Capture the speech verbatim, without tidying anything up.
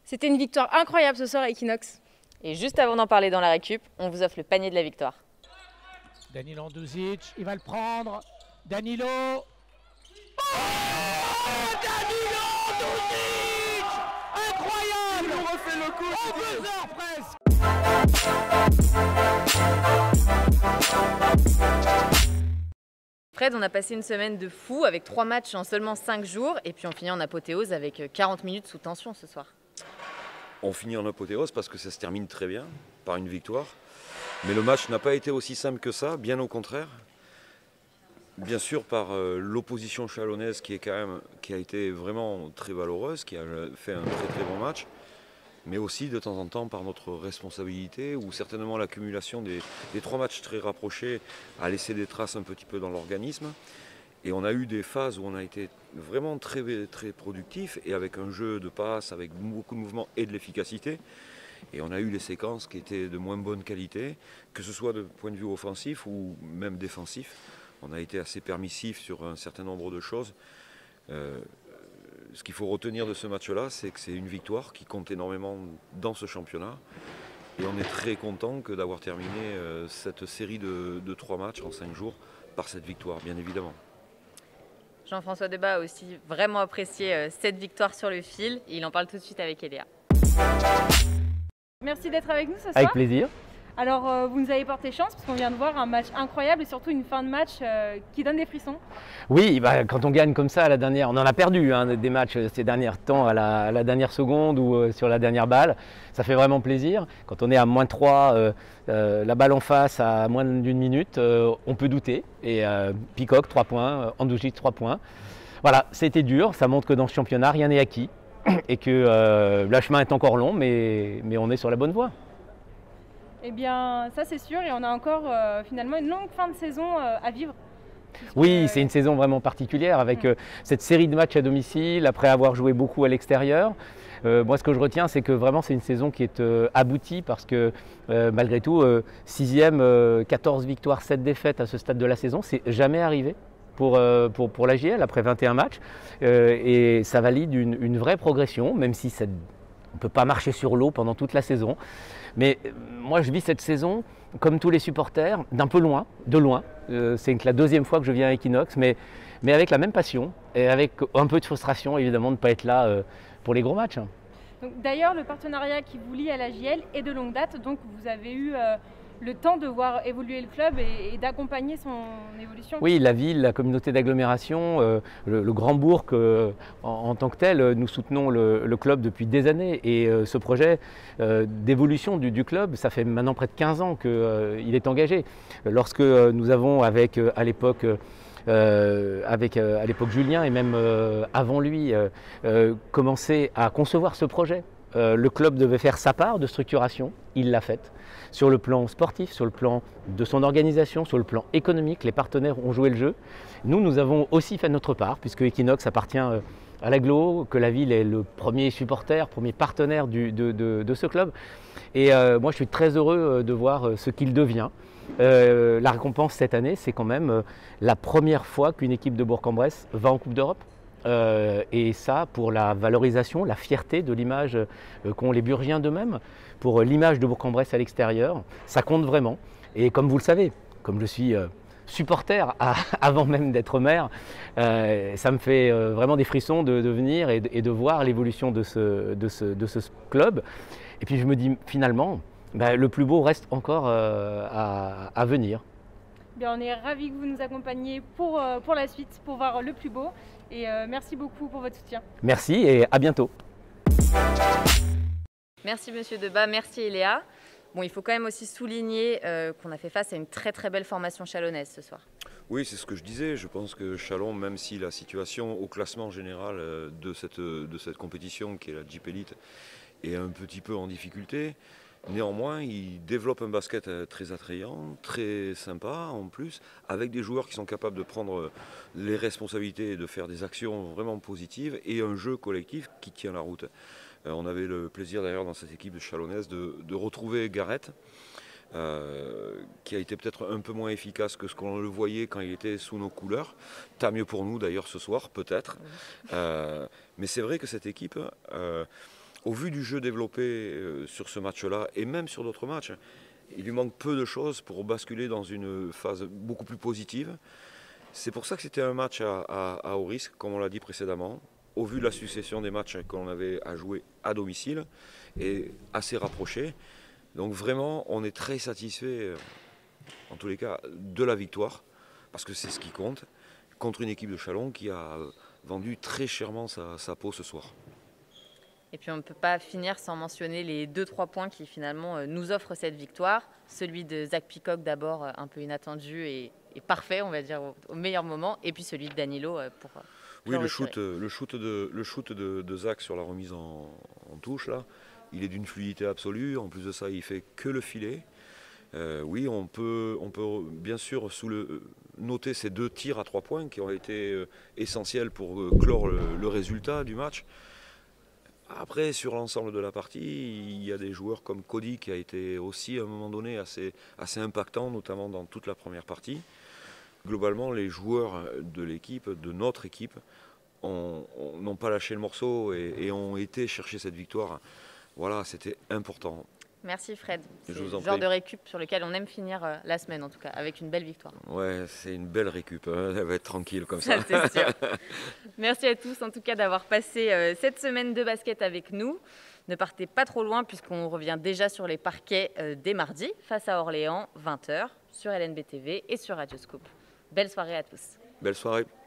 C'était une victoire incroyable ce soir à Equinox. Et juste avant d'en parler dans la récup, on vous offre le panier de la victoire. Danilo Anduzic, il va le prendre. Danilo. Oh, Danilo Anduzic, incroyable. Il nous refait le coup. En deux heures presque. Fred, on a passé une semaine de fou avec trois matchs en seulement cinq jours et puis on finit en apothéose avec quarante minutes sous tension ce soir. On finit en apothéose parce que ça se termine très bien par une victoire. Mais le match n'a pas été aussi simple que ça, bien au contraire. Bien sûr par euh, l'opposition chalonnaise qui, est quand même, qui a été vraiment très valeureuse, qui a fait un très très bon match. Mais aussi de temps en temps par notre responsabilité ou certainement l'accumulation des, des trois matchs très rapprochés a laissé des traces un petit peu dans l'organisme. Et on a eu des phases où on a été vraiment très, très productif et avec un jeu de passe, avec beaucoup de mouvements et de l'efficacité. Et on a eu des séquences qui étaient de moins bonne qualité, que ce soit de point de vue offensif ou même défensif. On a été assez permissif sur un certain nombre de choses. Euh, ce qu'il faut retenir de ce match-là, c'est que c'est une victoire qui compte énormément dans ce championnat. Et on est très content que d'avoir terminé euh, cette série de, de trois matchs en cinq jours par cette victoire, bien évidemment. Jean-François Debat a aussi vraiment apprécié euh, cette victoire sur le fil et il en parle tout de suite avec Eléa. Merci d'être avec nous ce soir. Avec plaisir. Alors euh, vous nous avez porté chance parce qu'on vient de voir un match incroyable et surtout une fin de match euh, qui donne des frissons. Oui, bah, quand on gagne comme ça à la dernière, on en a perdu hein, des matchs ces derniers temps à la, à la dernière seconde ou euh, sur la dernière balle. Ça fait vraiment plaisir. Quand on est à moins trois, euh, euh, la balle en face à moins d'une minute, euh, on peut douter. Et euh, Peacock, trois points, Anduzic, trois points. Voilà, c'était dur. Ça montre que dans ce championnat, rien n'est acquis. Et que euh, le chemin est encore long, mais, mais on est sur la bonne voie. Eh bien, ça c'est sûr, et on a encore euh, finalement une longue fin de saison euh, à vivre. Oui, c'est une saison vraiment particulière avec euh, cette série de matchs à domicile, après avoir joué beaucoup à l'extérieur. Euh, moi, ce que je retiens, c'est que vraiment c'est une saison qui est euh, aboutie parce que euh, malgré tout, euh, sixième, euh, quatorze victoires, sept défaites à ce stade de la saison, c'est jamais arrivé pour, euh, pour, pour l'A J L après vingt et un matchs. Euh, et ça valide une, une vraie progression, même si ça, on ne peut pas marcher sur l'eau pendant toute la saison. Mais euh, moi, je vis cette saison, comme tous les supporters, d'un peu loin, de loin. Euh, c'est la deuxième fois que je viens à Equinox, mais, mais avec la même passion et avec un peu de frustration, évidemment, de ne pas être là euh, pour les gros matchs. D'ailleurs, le partenariat qui vous lie à l'A J L est de longue date, donc vous avez eu euh, le temps de voir évoluer le club et, et d'accompagner son évolution. Oui, la ville, la communauté d'agglomération, euh, le, le Grand Bourg, euh, en, en tant que tel, nous soutenons le, le club depuis des années. Et euh, ce projet euh, d'évolution du, du club, ça fait maintenant près de quinze ans qu'il euh, est engagé. Lorsque euh, nous avons, avec euh, à l'époque, Euh, avec euh, à l'époque Julien et même euh, avant lui, euh, euh, commencé à concevoir ce projet. Euh, le club devait faire sa part de structuration, il l'a faite. Sur le plan sportif, sur le plan de son organisation, sur le plan économique, les partenaires ont joué le jeu. Nous, nous avons aussi fait notre part, puisque Equinox appartient euh, à l'agglo, que la ville est le premier supporter, premier partenaire du, de, de, de ce club. Et euh, moi, je suis très heureux de voir ce qu'il devient. Euh, la récompense cette année, c'est quand même euh, la première fois qu'une équipe de Bourg-en-Bresse va en Coupe d'Europe. Euh, et ça, pour la valorisation, la fierté de l'image euh, qu'ont les Burgiens d'eux-mêmes, pour euh, l'image de Bourg-en-Bresse à l'extérieur, ça compte vraiment. Et comme vous le savez, comme je suis euh, supporter à, avant même d'être maire, euh, ça me fait euh, vraiment des frissons de, de venir et de, et de voir l'évolution de ce, de, ce, de ce club. Et puis je me dis finalement, ben, le plus beau reste encore euh, à, à venir. Bien, on est ravis que vous nous accompagniez pour, euh, pour la suite, pour voir le plus beau. Et euh, merci beaucoup pour votre soutien. Merci et à bientôt. Merci Monsieur Debat, merci Eléa. Bon, il faut quand même aussi souligner euh, qu'on a fait face à une très très belle formation chalonnaise ce soir. Oui, c'est ce que je disais. Je pense que Chalon, même si la situation au classement général de cette, de cette compétition, qui est la Jeep Elite, est un petit peu en difficulté, néanmoins, il développe un basket très attrayant, très sympa en plus, avec des joueurs qui sont capables de prendre les responsabilités et de faire des actions vraiment positives et un jeu collectif qui tient la route. On avait le plaisir d'ailleurs dans cette équipe de chalonnaise de, de retrouver Gareth, euh, qui a été peut-être un peu moins efficace que ce qu'on le voyait quand il était sous nos couleurs. Tant mieux pour nous d'ailleurs ce soir, peut-être. Euh, mais c'est vrai que cette équipe... Euh, au vu du jeu développé euh, sur ce match-là, et même sur d'autres matchs, il lui manque peu de choses pour basculer dans une phase beaucoup plus positive. C'est pour ça que c'était un match à, à, à haut risque, comme on l'a dit précédemment, au vu de la succession des matchs qu'on avait à jouer à domicile, et assez rapprochés. Donc vraiment, on est très satisfait, en tous les cas, de la victoire, parce que c'est ce qui compte, contre une équipe de Châlons qui a vendu très chèrement sa, sa peau ce soir. Et puis on ne peut pas finir sans mentionner les deux trois points qui finalement nous offrent cette victoire. Celui de Zach Peacock d'abord, un peu inattendu et, et parfait, on va dire, au, au meilleur moment. Et puis celui de Danilo pour... Oui, le shoot, le shoot, de, le shoot de, de Zach sur la remise en, en touche, là, il est d'une fluidité absolue. En plus de ça, il fait que le filet. Euh, oui, on peut, on peut bien sûr sous le, noter ces deux tirs à trois points qui ont été euh, essentiels pour euh, clore le, le résultat du match. Après, sur l'ensemble de la partie, il y a des joueurs comme Cody qui a été aussi à un moment donné assez, assez impactant, notamment dans toute la première partie. Globalement, les joueurs de l'équipe, de notre équipe, n'ont pas lâché le morceau et, et ont été chercher cette victoire. Voilà, c'était important. Merci Fred. C'est le genre prie. de récup sur lequel on aime finir la semaine, en tout cas, avec une belle victoire. Ouais, c'est une belle récup. Hein. Elle va être tranquille comme ça. C'est sûr. Merci à tous, en tout cas, d'avoir passé euh, cette semaine de basket avec nous. Ne partez pas trop loin, puisqu'on revient déjà sur les parquets euh, dès mardi, face à Orléans, vingt heures, sur L N B T V et sur Radioscope. Belle soirée à tous. Belle soirée.